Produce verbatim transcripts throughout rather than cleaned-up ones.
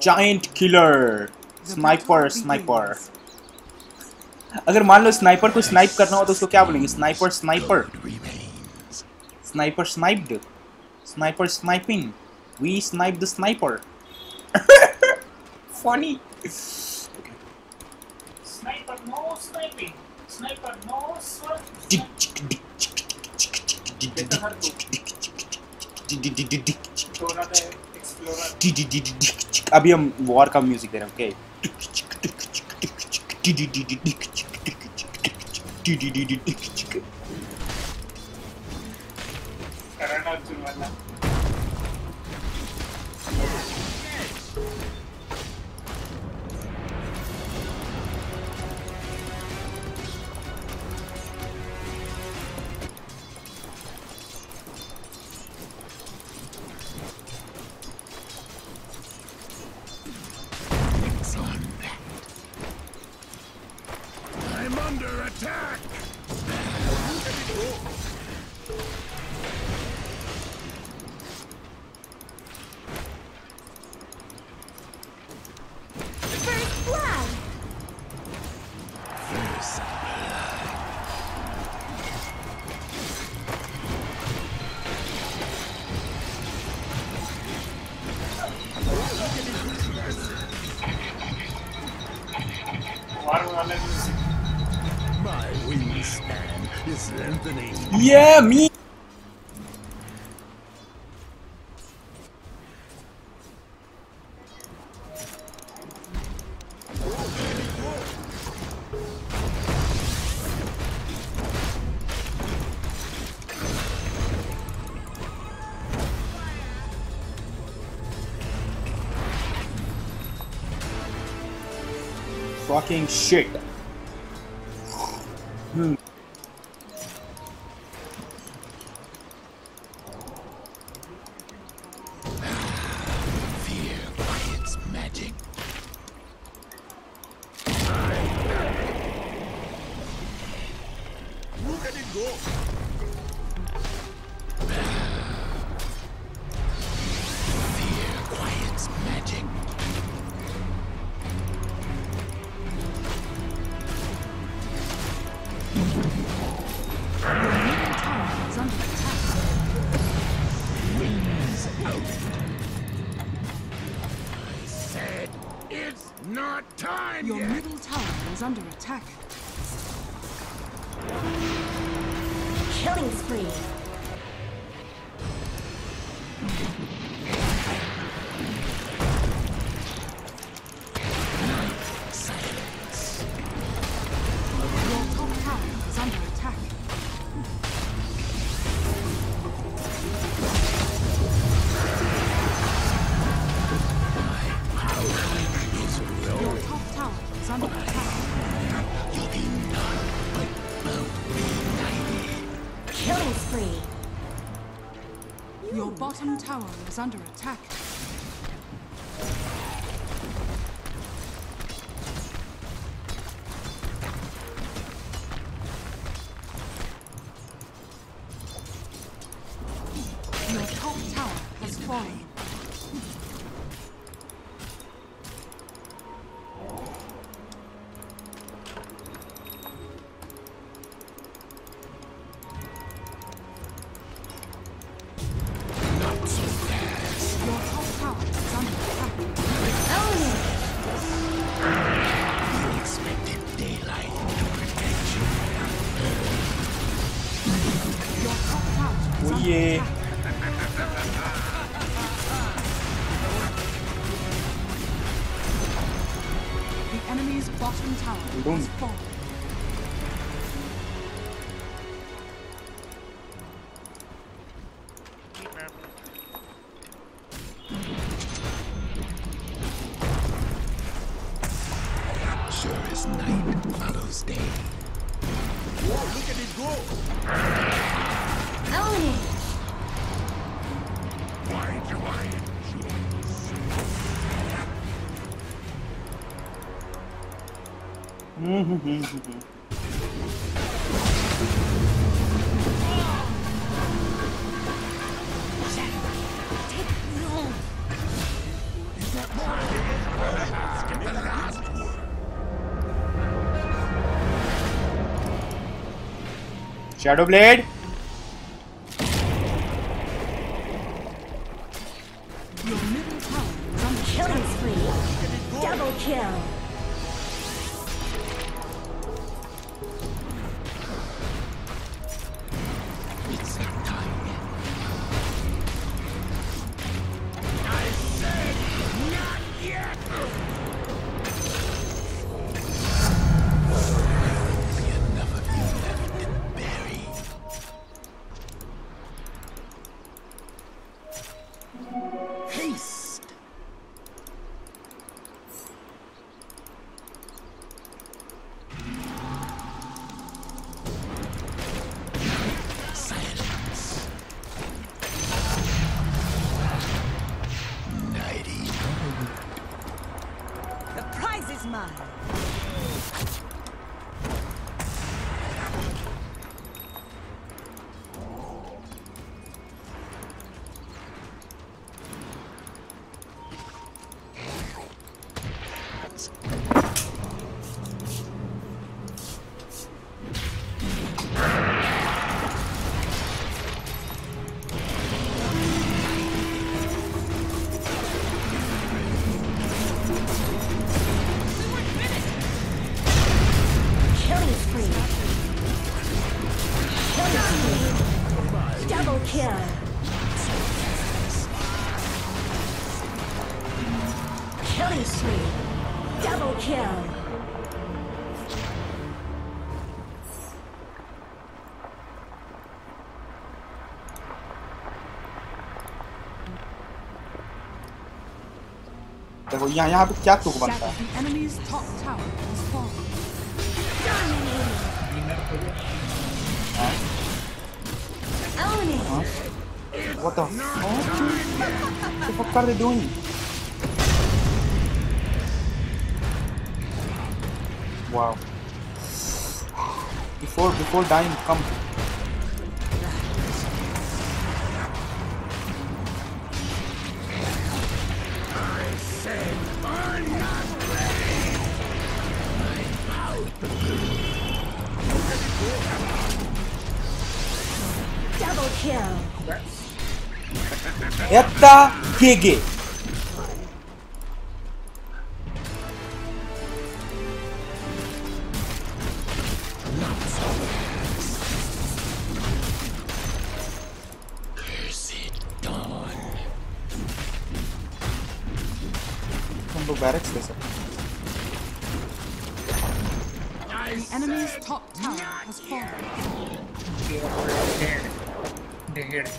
Giant killer. Sniper, sniper. अगर मान लो sniper को स्नाइप करना हो तो उसको क्या बोलेंगे? Sniper, sniper. Sniper sniped. Sniper sniping. We sniped the sniper. Funny. Sniper no sniping. Sniper no sniping. अभी हम वॉर का म्यूजिक दे रहे हैं, okay? I'm under attack. First blood. First my wingspan is lengthening. Yeah, me. Fucking shit. Hmm. Fear quiets magic. Look at it go. Fear quiets magic. Not time Your yet. middle tower is under attack. Killing spree. Silence. Your top tower is under attack. Your top tower is under attack. You'll be none but both united. Killing spree. Your bottom tower is under attack. Your top tower has fallen. Not so fast. Your top tower is under attack. You expected daylight to protect you. Your top tower is Oh under yeah. attack. The enemy's bottom tower Boom. has fallen. Sure as night follows day. Whoa, look at it go! Owning. Why do I Take no. Is that more? Shadow Blade. Your middle tower is under Killing spree. Double kill. It's not time yet. Enough of you left and buried. Haste! Silence. Nighty mode. The prize is mine. Killing spree. Killing spree. Double kill. Killing spree. Double kill. देखो यहाँ यहाँ पे क्या तुक बनता है? The enemy's top tower has fallen. Dominating. What the fuck? What the fuck are they doing? Wow. Before before dying, come. Double kill. Etta Gege. Cursed dawn. तुम लोग बैरक्स ले सकते The enemy's top tower has fallen. Dead. Dead.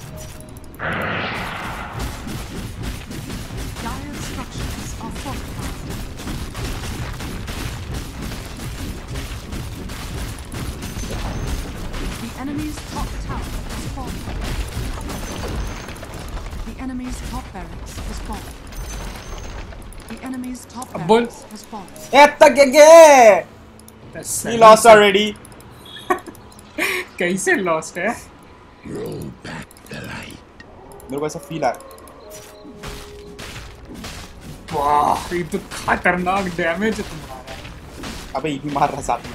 Dire structures are fortified. The enemy's top tower has fallen. The enemy's top barracks has fallen. The enemy's top Ab bol. barracks has fallen. Etta Gege. That's He lost already. कैसे lost है? Roll back the light. मेरे को ऐसा feel आ रहा है. वाह, ये तो खतरनाक डैमेज है तुम्हारा. अबे ये भी मार रहा साथ में.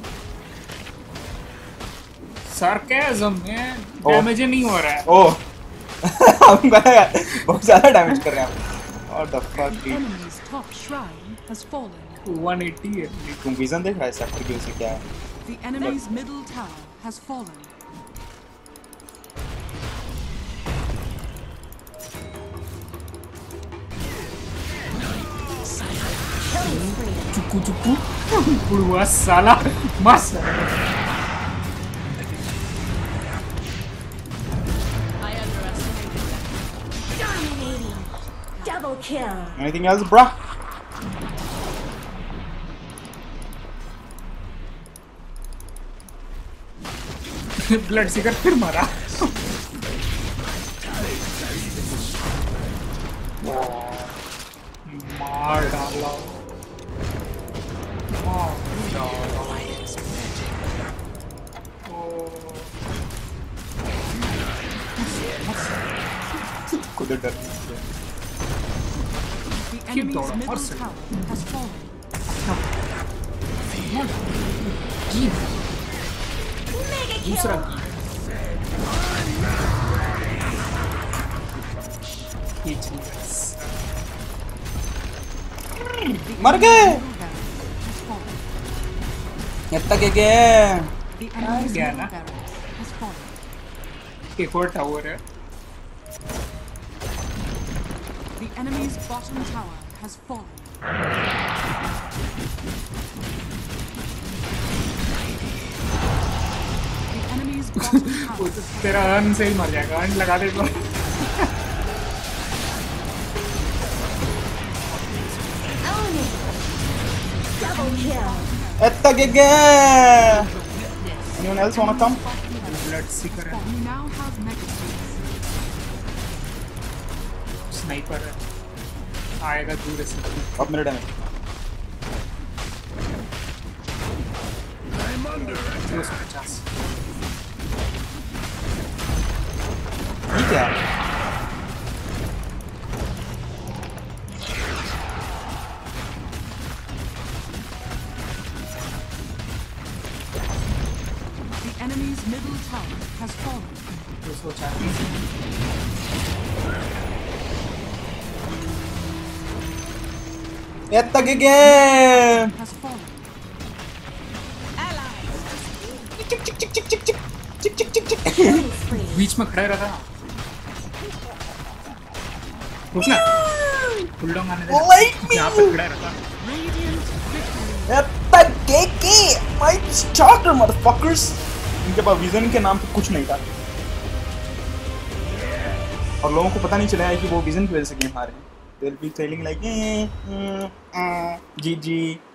Sarcasm में Oh. डैमेज ही नहीं हो रहा है. ओह. हम बहुत ज्यादा डैमेज कर रहे हैं. What the fuck, The dude? enemy's top shrine has fallen. one eighty है. तुम विजन देख रहा है सेक्टर की उसे क्या है? The enemy's middle tower has fallen. Killing spree. चुकू चुकू. बुढ़वा साला मस्त. Dominating. Double kill. Anything else, bruh? Blood seeker फिर मारा. मार डाला. मार डाला. खुद डर नहीं. The enemy's going, middle Marcel. tower has fallen. Mega दूसरा kill. ये चीज मर गए Middle barracks has fallen. ये तक गए The enemy's गया middle ना? barracks has fallen. एक और टावर है The enemy's bottom tower has fallen. The enemy's bottom वो tower तो तेरा अर्न से ही मर जाएगा अर्न लगा दे तो Element. Double kill. ये तक गए anyone else wanna come blood seeker है We now have mega kills. Sniper है आएगा दूर से अब मेरे डैमेज दो सौ पचास ये क्या The enemy's middle tower has fallen. दो सौ चालीस ये तक गए Has fallen. Killing spree. बीच में खड़ा रहता रुकना फुल डाउन आने दे Light me. यहाँ पे खड़ा रहता Radiant victory. ये तक गए my starter motherfuckers इनके पास विजन के नाम पे कुछ नहीं था और लोगों को पता नहीं चला है कि वो विजन की वजह से गेम हारे हैं they'll be feeling like eh, mm, uh, G G